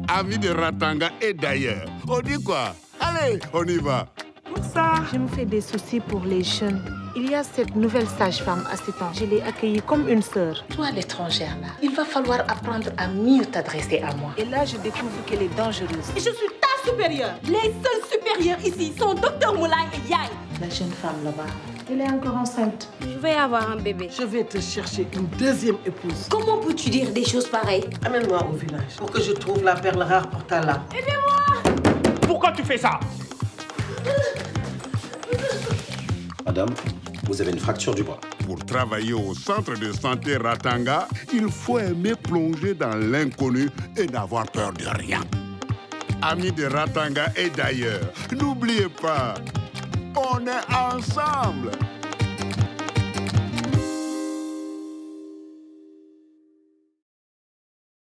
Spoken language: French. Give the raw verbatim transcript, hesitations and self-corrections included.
Amis de Ratanga et d'ailleurs. On dit quoi? Allez, on y va. Ça. Je me fais des soucis pour les jeunes. Il y a cette nouvelle sage-femme à sept ans. Je l'ai accueillie comme une sœur. Toi, l'étrangère, là, il va falloir apprendre à mieux t'adresser à moi. Et là, je découvre qu'elle est dangereuse. Je suis ta supérieure. Les seuls supérieurs ici sont Docteur Moulay et Yaye. La jeune femme là-bas, Elle est encore enceinte. Je vais avoir un bébé. Je vais te chercher une deuxième épouse. Comment peux-tu dire des choses pareilles? Amène-moi au village pour que je trouve la perle rare pour ta lame. Aidez-moi! Pourquoi tu fais ça? Madame, vous avez une fracture du bras. Pour travailler au centre de santé Ratanga, il faut aimer plonger dans l'inconnu et n'avoir peur de rien. Amis de Ratanga et d'ailleurs, n'oubliez pas, on est ensemble.